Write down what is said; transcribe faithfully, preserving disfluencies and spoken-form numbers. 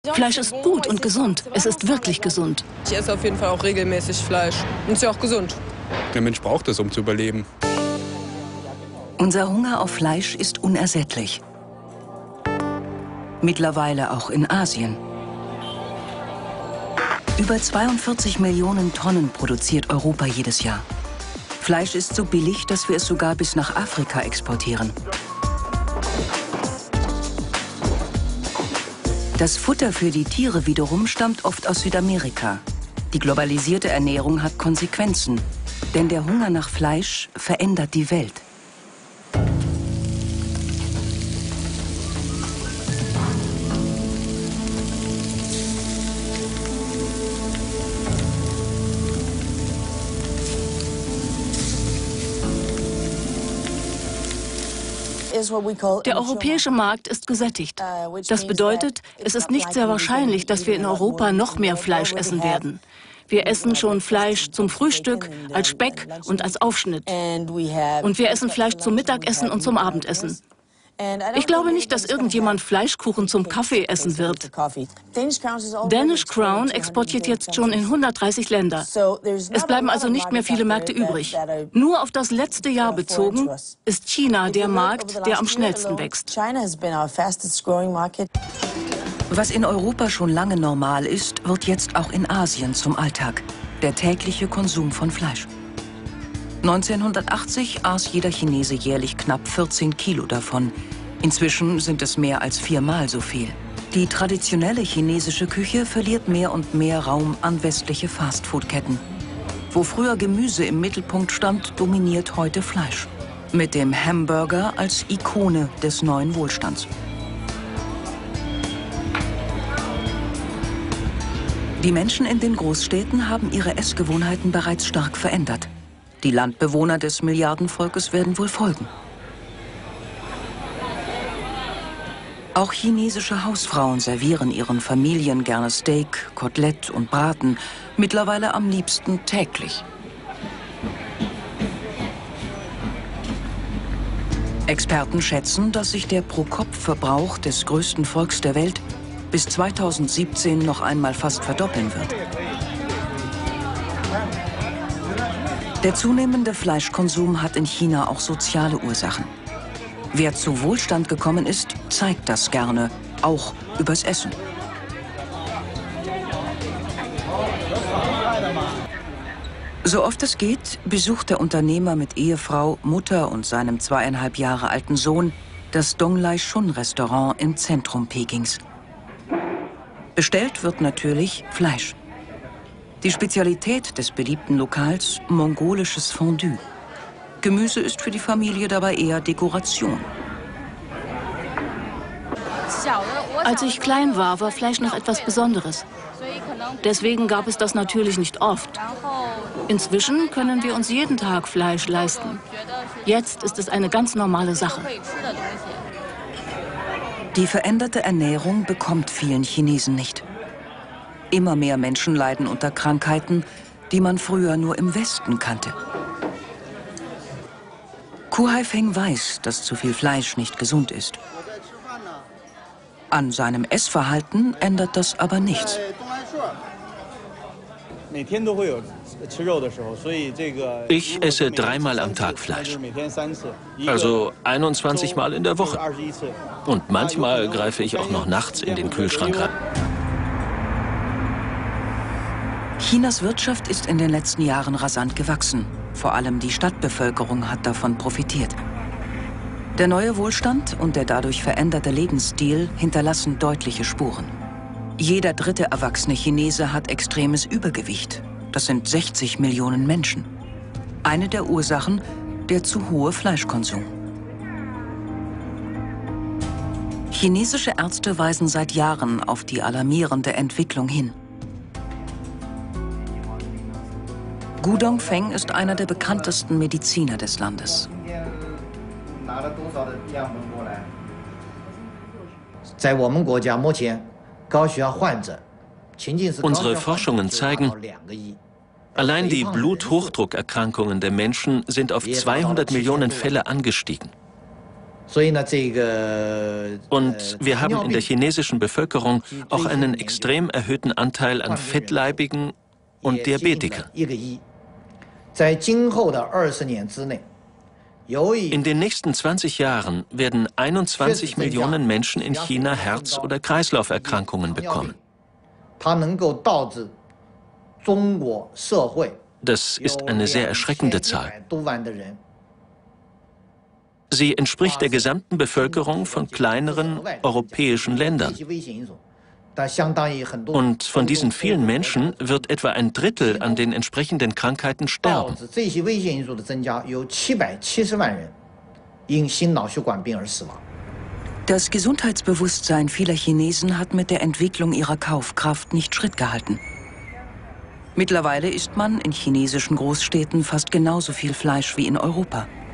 Fleisch ist gut und gesund. Es ist wirklich gesund. Ich esse auf jeden Fall auch regelmäßig Fleisch. Und ist ja auch gesund. Der Mensch braucht es, um zu überleben. Unser Hunger auf Fleisch ist unersättlich. Mittlerweile auch in Asien. Über zweiundvierzig Millionen Tonnen produziert Europa jedes Jahr. Fleisch ist so billig, dass wir es sogar bis nach Afrika exportieren. Das Futter für die Tiere wiederum stammt oft aus Südamerika. Die globalisierte Ernährung hat Konsequenzen, denn der Hunger nach Fleisch verändert die Welt. Der europäische Markt ist gesättigt. Das bedeutet, es ist nicht sehr wahrscheinlich, dass wir in Europa noch mehr Fleisch essen werden. Wir essen schon Fleisch zum Frühstück, als Speck und als Aufschnitt. Und wir essen Fleisch zum Mittagessen und zum Abendessen. Ich glaube nicht, dass irgendjemand Fleischkuchen zum Kaffee essen wird. Danish Crown exportiert jetzt schon in hundertdreißig Länder. Es bleiben also nicht mehr viele Märkte übrig. Nur auf das letzte Jahr bezogen ist China der Markt, der am schnellsten wächst. Was in Europa schon lange normal ist, wird jetzt auch in Asien zum Alltag. Der tägliche Konsum von Fleisch. neunzehnhundertachtzig aß jeder Chinese jährlich knapp vierzehn Kilo davon. Inzwischen sind es mehr als viermal so viel. Die traditionelle chinesische Küche verliert mehr und mehr Raum an westliche Fastfood-Ketten. Wo früher Gemüse im Mittelpunkt stand, dominiert heute Fleisch. Mit dem Hamburger als Ikone des neuen Wohlstands. Die Menschen in den Großstädten haben ihre Essgewohnheiten bereits stark verändert. Die Landbewohner des Milliardenvolkes werden wohl folgen. Auch chinesische Hausfrauen servieren ihren Familien gerne Steak, Kotelett und Braten, mittlerweile am liebsten täglich. Experten schätzen, dass sich der Pro-Kopf-Verbrauch des größten Volks der Welt bis zweitausendsiebzehn noch einmal fast verdoppeln wird. Der zunehmende Fleischkonsum hat in China auch soziale Ursachen. Wer zu Wohlstand gekommen ist, zeigt das gerne, auch übers Essen. So oft es geht, besucht der Unternehmer mit Ehefrau, Mutter und seinem zweieinhalb Jahre alten Sohn das Donglai Shun Restaurant im Zentrum Pekings. Bestellt wird natürlich Fleisch. Die Spezialität des beliebten Lokals, mongolisches Fondue. Gemüse ist für die Familie dabei eher Dekoration. Als ich klein war, war Fleisch noch etwas Besonderes. Deswegen gab es das natürlich nicht oft. Inzwischen können wir uns jeden Tag Fleisch leisten. Jetzt ist es eine ganz normale Sache. Die veränderte Ernährung bekommt vielen Chinesen nicht. Immer mehr Menschen leiden unter Krankheiten, die man früher nur im Westen kannte. Ku Haifeng weiß, dass zu viel Fleisch nicht gesund ist. An seinem Essverhalten ändert das aber nichts. Ich esse dreimal am Tag Fleisch, also einundzwanzig Mal in der Woche. Und manchmal greife ich auch noch nachts in den Kühlschrank rein. Chinas Wirtschaft ist in den letzten Jahren rasant gewachsen. Vor allem die Stadtbevölkerung hat davon profitiert. Der neue Wohlstand und der dadurch veränderte Lebensstil hinterlassen deutliche Spuren. Jeder dritte erwachsene Chinese hat extremes Übergewicht. Das sind sechzig Millionen Menschen. Eine der Ursachen, der zu hohe Fleischkonsum. Chinesische Ärzte weisen seit Jahren auf die alarmierende Entwicklung hin. Gu Dongfeng ist einer der bekanntesten Mediziner des Landes. Unsere Forschungen zeigen, allein die Bluthochdruckerkrankungen der Menschen sind auf zweihundert Millionen Fälle angestiegen. Und wir haben in der chinesischen Bevölkerung auch einen extrem erhöhten Anteil an Fettleibigen und Diabetikern. In den nächsten zwanzig Jahren werden einundzwanzig Millionen Menschen in China Herz- oder Kreislauferkrankungen bekommen. Das ist eine sehr erschreckende Zahl. Sie entspricht der gesamten Bevölkerung von kleineren europäischen Ländern. Und von diesen vielen Menschen wird etwa ein Drittel an den entsprechenden Krankheiten sterben. Das Gesundheitsbewusstsein vieler Chinesen hat mit der Entwicklung ihrer Kaufkraft nicht Schritt gehalten. Mittlerweile isst man in chinesischen Großstädten fast genauso viel Fleisch wie in Europa.